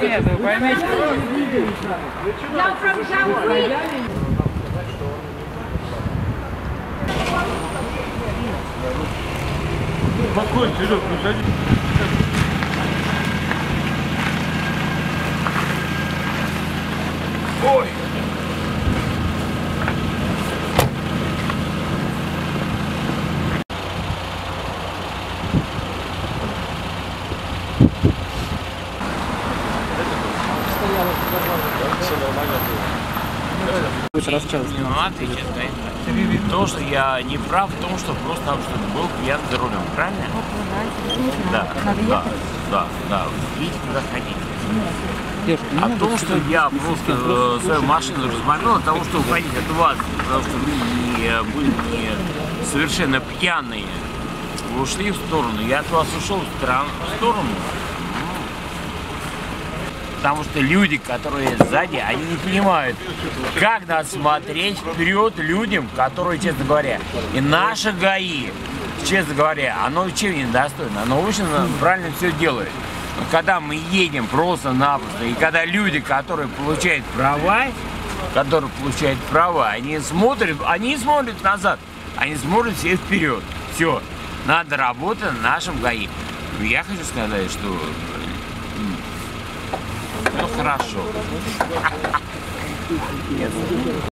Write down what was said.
Нет, вы поймите. Спокойно, Серег, ну садись. Ой! Все нормально было. Лучше расчет. То, что я не прав в том, что просто был пьян за рулем, правильно? Да, да. Видите, куда ходить. А в том, что я просто свою машину разморил от того, что уходить от вас, потому что вы были не совершенно пьяные, вы ушли в сторону, я от вас ушел в сторону. Потому что люди, которые сзади, они не понимают, как надо смотреть вперед людям, которые, честно говоря, и наше ГАИ, честно говоря, оно ничего не достойно, оно очень правильно все делает. Но когда мы едем просто-напросто, и когда люди, которые получают права, они не смотрят назад, они смотрят все вперед. Все, надо работать на нашем ГАИ. Я хочу сказать, что ну хорошо.